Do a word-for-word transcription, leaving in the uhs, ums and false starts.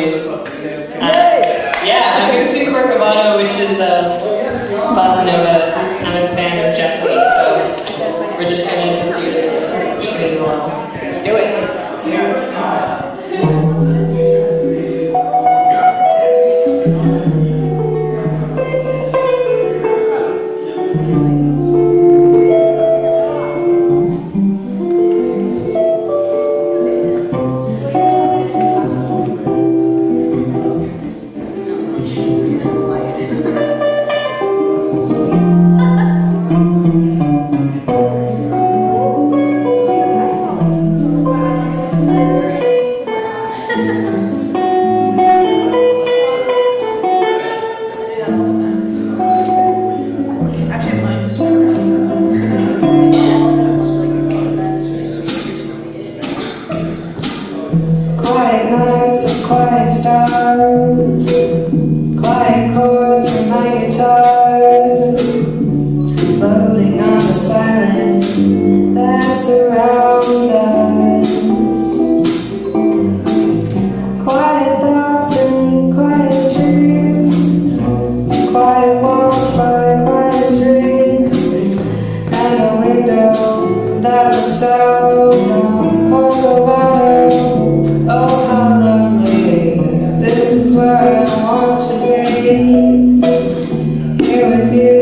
Uh, yeah, I'm going to sing Corcovado, which is uh, bossanova. I'm a fan of jazz, so we're just going to do this. We're just going to do it. Quiet nights and quiet stars, quiet chords from my guitar, floating on the silence that surrounds us. Quiet thoughts and quiet dreams, quiet walks by quiet streams, and a window that looks out on Corcovado. Oh, how lovely, this is where I want to be, here with you.